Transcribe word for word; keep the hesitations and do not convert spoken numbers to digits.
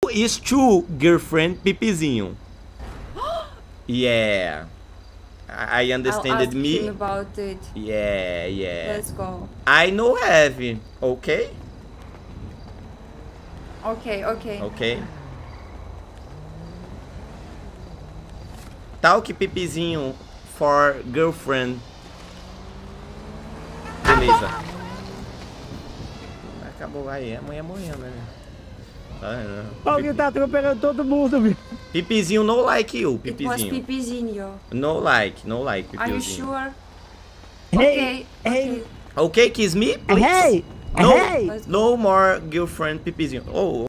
is to girlfriend pipizinho. Yeah. I understand I'll ask me. him about it. Yeah, yeah. Let's go. I know have. Okay? Okay, okay. Ok. Talk pipizinho for girlfriend. Beleza. Acabou aí, amanhã morrendo, né? Paulinho tá atropelando todo mundo, meu. Pipizinho no like you, It was pipizinho. pipizinho. No like, no like, Are you pipizinho. sure? Hey, Okay, hey. okay. Ok, kiss me, please. Hey, No, hey. no more girlfriend pipizinho. Oh.